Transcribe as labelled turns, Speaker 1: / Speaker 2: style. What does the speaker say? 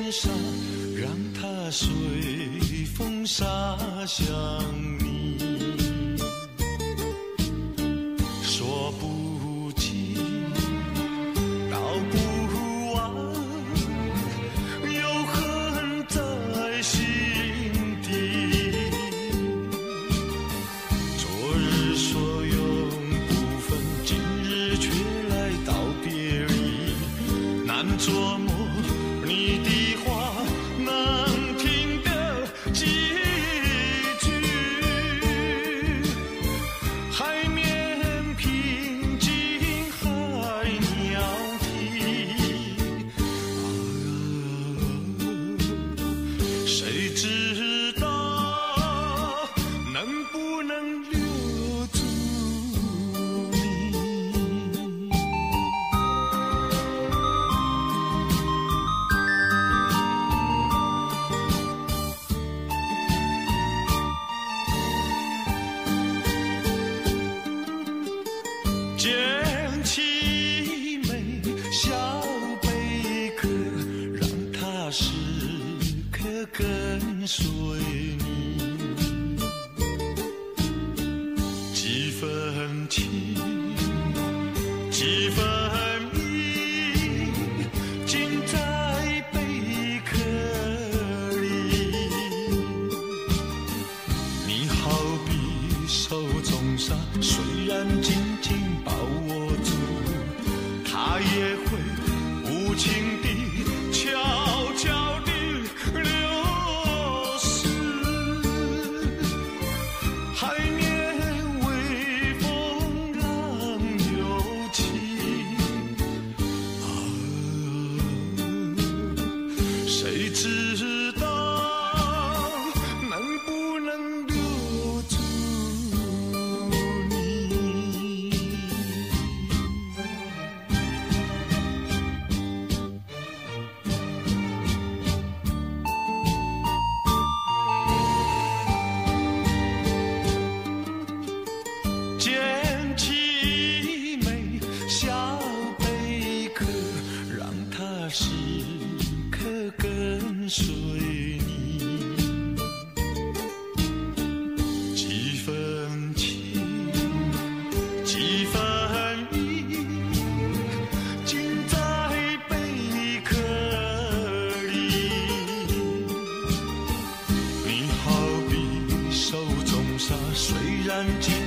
Speaker 1: 沙，让它随风洒向你。说不尽，道不完，有恨在心底。昨日所拥不分，今日却来道别离，难琢磨你的话，难听的几句。海面平静，海鸟啼，谁知道能不能留住你。捡起枚小贝壳，让它时刻跟随你。几分情，几分意，尽在贝壳里。你好比手中沙，虽然紧紧把握住，它也会无情地悄悄地流失。海面微风浪又起，谁知道能不能留住你。捡起枚小贝壳，让它时刻跟随你。几分情，几分意，尽在贝壳里。你好比手中沙，虽然紧